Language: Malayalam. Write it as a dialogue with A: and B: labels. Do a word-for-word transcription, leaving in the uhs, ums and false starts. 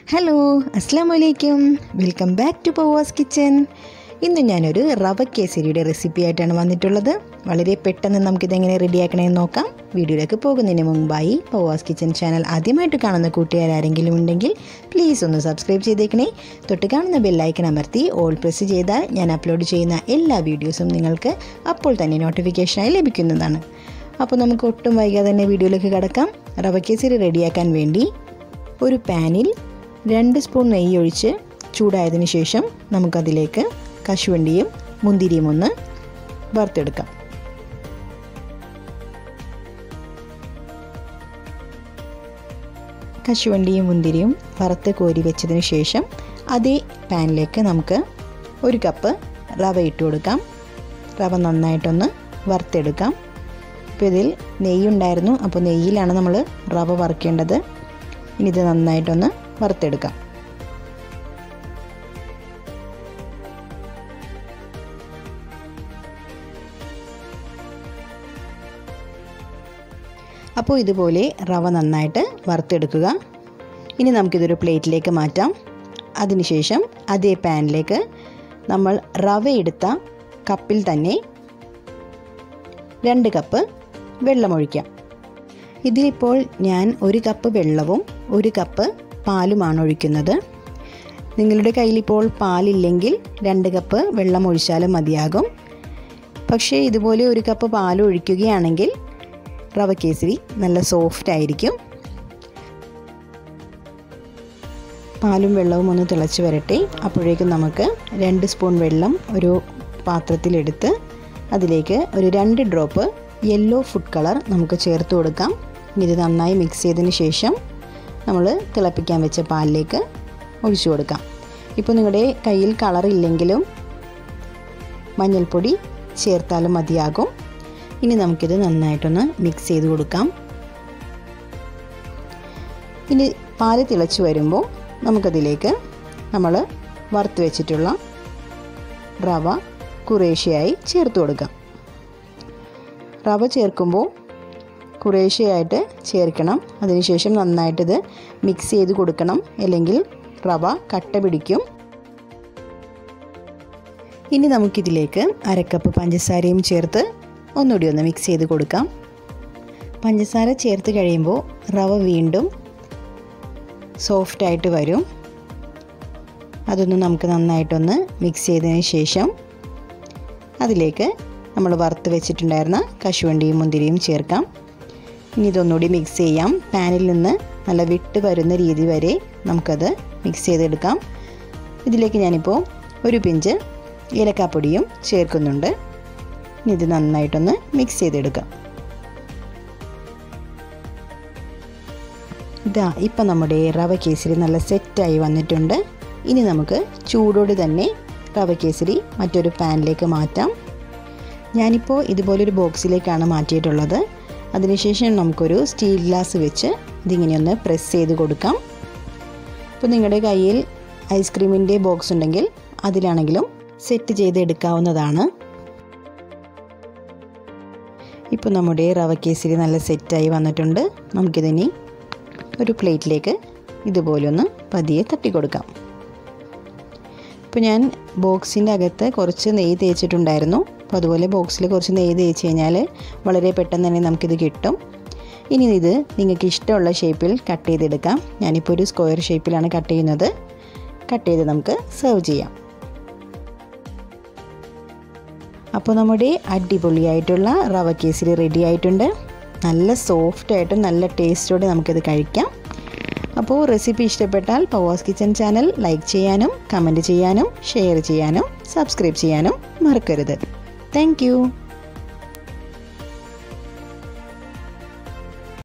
A: ഹലോ അസ്സലാമു അലൈക്കും welcome back to Pavas kitchen. ഇന്ന് ഞാനൊരു റവ കേസരിയുടെ റെസിപ്പി ആയിട്ടാണ് വന്നിട്ടുള്ളത്. വളരെ പെട്ടെന്ന് നമുക്കിതെങ്ങനെ റെഡിയാക്കണമെന്ന് നോക്കാം. വീഡിയോയിലേക്ക് പോകുന്നതിന് മുമ്പായി പവാസ് കിച്ചൻ ചാനൽ ആദ്യമായിട്ട് കാണുന്ന കൂട്ടുകാരാരെങ്കിലും ഉണ്ടെങ്കിൽ പ്ലീസ് ഒന്ന് സബ്സ്ക്രൈബ് ചെയ്തേക്കണേ. തൊട്ട് കാണുന്ന ബെല്ലൈക്കൺ അമർത്തി ഓൾ പ്രസ് ചെയ്താൽ ഞാൻ അപ്ലോഡ് ചെയ്യുന്ന എല്ലാ വീഡിയോസും നിങ്ങൾക്ക് അപ്പോൾ തന്നെ നോട്ടിഫിക്കേഷനായി ലഭിക്കുന്നതാണ്. അപ്പോൾ നമുക്ക് ഒട്ടും വൈകാതെ തന്നെ വീഡിയോയിലേക്ക് കടക്കാം. റവ കേസരി റെഡിയാക്കാൻ വേണ്ടി ഒരു പാനിൽ രണ്ട് സ്പൂൺ നെയ്യ് ഒഴിച്ച് ചൂടായതിനു ശേഷം നമുക്കതിലേക്ക് കശുവണ്ടിയും മുന്തിരിയും ഒന്ന് വറുത്തെടുക്കാം. കശുവണ്ടിയും മുന്തിരിയും വറുത്ത് കോരി വെച്ചതിന് ശേഷം അതേ പാനിലേക്ക് നമുക്ക് ഒരു കപ്പ് റവ ഇട്ട് കൊടുക്കാം. റവ നന്നായിട്ടൊന്ന് വറുത്തെടുക്കാം. അപ്പോൾ ഇതിൽ നെയ്യുണ്ടായിരുന്നു, അപ്പോൾ നെയ്യിലാണ് നമ്മൾ റവ വറുക്കേണ്ടത്. ഇനി ഇത് നന്നായിട്ടൊന്ന് വറുത്തെടുക്കാം. അപ്പോൾ ഇതുപോലെ റവ നന്നായിട്ട് വറുത്തെടുക്കുക. ഇനി നമുക്കിതൊരു പ്ലേറ്റിലേക്ക് മാറ്റാം. അതിനുശേഷം അതേ പാനിലേക്ക് നമ്മൾ റവ എടുത്ത കപ്പിൽ തന്നെ രണ്ട് കപ്പ് വെള്ളമൊഴിക്കാം. ഇതിലിപ്പോൾ ഞാൻ ഒരു കപ്പ് വെള്ളവും ഒരു കപ്പ് പാലുമാണ് ഒഴിക്കുന്നത്. നിങ്ങളുടെ കയ്യിലിപ്പോൾ പാലില്ലെങ്കിൽ രണ്ട് കപ്പ് വെള്ളം ഒഴിച്ചാലും മതിയാകും. പക്ഷേ ഇതുപോലെ ഒരു കപ്പ് പാൽ ഒഴിക്കുകയാണെങ്കിൽ റവ കേസരി നല്ല സോഫ്റ്റ് ആയിരിക്കും. പാലും വെള്ളവും ഒന്ന് തിളച്ച് വരട്ടെ. അപ്പോഴേക്കും നമുക്ക് രണ്ട് സ്പൂൺ വെള്ളം ഒരു പാത്രത്തിലെടുത്ത് അതിലേക്ക് ഒരു രണ്ട് ഡ്രോപ്പ് യെല്ലോ ഫുഡ് കളർ നമുക്ക് ചേർത്ത് കൊടുക്കാം. ഇത് നന്നായി മിക്സ് ചെയ്തതിന് ശേഷം നമ്മൾ തിളപ്പിക്കാൻ വെച്ച പാലിലേക്ക് ഒഴിച്ചു കൊടുക്കാം. ഇപ്പോൾ നിങ്ങളുടെ കയ്യിൽ കളറില്ലെങ്കിലും മഞ്ഞൾപ്പൊടി ചേർത്താലും മതിയാകും. ഇനി നമുക്കിത് നന്നായിട്ടൊന്ന് മിക്സ് ചെയ്ത് കൊടുക്കാം. ഇനി പാല് തിളച്ച് വരുമ്പോൾ നമുക്കതിലേക്ക് നമ്മൾ വറുത്ത് വെച്ചിട്ടുള്ള റവ കുറേശ്ശെയായി ചേർത്ത് കൊടുക്കാം. റവ ചേർക്കുമ്പോൾ കുറേശ്ശെയായിട്ട് ചേർക്കണം. അതിനുശേഷം നന്നായിട്ടിത് മിക്സ് ചെയ്ത് കൊടുക്കണം, അല്ലെങ്കിൽ റവ കട്ട പിടിക്കും. ഇനി നമുക്കിതിലേക്ക് അരക്കപ്പ് പഞ്ചസാരയും ചേർത്ത് ഒന്നുകൂടി ഒന്ന് മിക്സ് ചെയ്ത് കൊടുക്കാം. പഞ്ചസാര ചേർത്ത് കഴിയുമ്പോൾ റവ വീണ്ടും സോഫ്റ്റായിട്ട് വരും. അതൊന്ന് നമുക്ക് നന്നായിട്ടൊന്ന് മിക്സ് ചെയ്തതിന് ശേഷം അതിലേക്ക് നമ്മൾ വറുത്ത് വെച്ചിട്ടുണ്ടായിരുന്ന കശുവണ്ടിയും മുന്തിരിയും ചേർക്കാം. ഇനി ഇതൊന്നുകൂടി മിക്സ് ചെയ്യാം. പാനിൽ നിന്ന് നല്ല വിട്ട് വരുന്ന രീതി വരെ നമുക്കത് മിക്സ് ചെയ്തെടുക്കാം. ഇതിലേക്ക് ഞാനിപ്പോൾ ഒരു പിഞ്ച് ഏലക്കാപ്പൊടിയും ചേർക്കുന്നുണ്ട്. ഇനി ഇത് നന്നായിട്ടൊന്ന് മിക്സ് ചെയ്തെടുക്കാം. ഇതാ ഇപ്പം നമ്മുടെ റവ കേസരി നല്ല സെറ്റായി വന്നിട്ടുണ്ട്. ഇനി നമുക്ക് ചൂടോടെ തന്നെ റവ കേസരി മറ്റൊരു പാനിലേക്ക് മാറ്റാം. ഞാനിപ്പോൾ ഇതുപോലൊരു ബോക്സിലേക്കാണ് മാറ്റിയിട്ടുള്ളത്. അതിനുശേഷം നമുക്കൊരു സ്റ്റീൽ ഗ്ലാസ് വെച്ച് ഇതിങ്ങനെയൊന്ന് പ്രസ് ചെയ്ത് കൊടുക്കാം. ഇപ്പോൾ നിങ്ങളുടെ കയ്യിൽ ഐസ്ക്രീമിൻ്റെ ബോക്സ് ഉണ്ടെങ്കിൽ അതിലാണെങ്കിലും സെറ്റ് ചെയ്ത് എടുക്കാവുന്നതാണ്. ഇപ്പോൾ നമ്മുടെ റവ കേസരി നല്ല സെറ്റായി വന്നിട്ടുണ്ട്. നമുക്കിതിനി ഒരു പ്ലേറ്റിലേക്ക് ഇതുപോലെ ഒന്ന് പതിയെ തട്ടിക്കൊടുക്കാം. ഇപ്പോൾ ഞാൻ ബോക്സിൻ്റെ അകത്ത് കുറച്ച് നെയ്യ് തേച്ചിട്ടുണ്ടായിരുന്നു. അപ്പോൾ അതുപോലെ ബോക്സിൽ കുറച്ച് നെയ്യ് തേച്ച് കഴിഞ്ഞാൽ വളരെ പെട്ടെന്ന് തന്നെ നമുക്കിത് കിട്ടും. ഇനി ഇത് നിങ്ങൾക്ക് ഇഷ്ടമുള്ള ഷേപ്പിൽ കട്ട് ചെയ്തെടുക്കാം. ഞാനിപ്പോൾ ഒരു സ്ക്വയർ ഷേപ്പിലാണ് കട്ട് ചെയ്യുന്നത്. കട്ട് ചെയ്ത് നമുക്ക് സെർവ് ചെയ്യാം. അപ്പോൾ നമ്മുടെ അടിപൊളിയായിട്ടുള്ള റവ കേസരി റെഡി ആയിട്ടുണ്ട്. നല്ല സോഫ്റ്റായിട്ടും നല്ല ടേസ്റ്റോടെ നമുക്കിത് കഴിക്കാം. അപ്പോൾ റെസിപ്പി ഇഷ്ടപ്പെട്ടാൽ പവാസ് കിച്ചൻ ചാനൽ ലൈക്ക് ചെയ്യാനും കമൻറ്റ് ചെയ്യാനും ഷെയർ ചെയ്യാനും സബ്സ്ക്രൈബ് ചെയ്യാനും മറക്കരുത്. Thank U.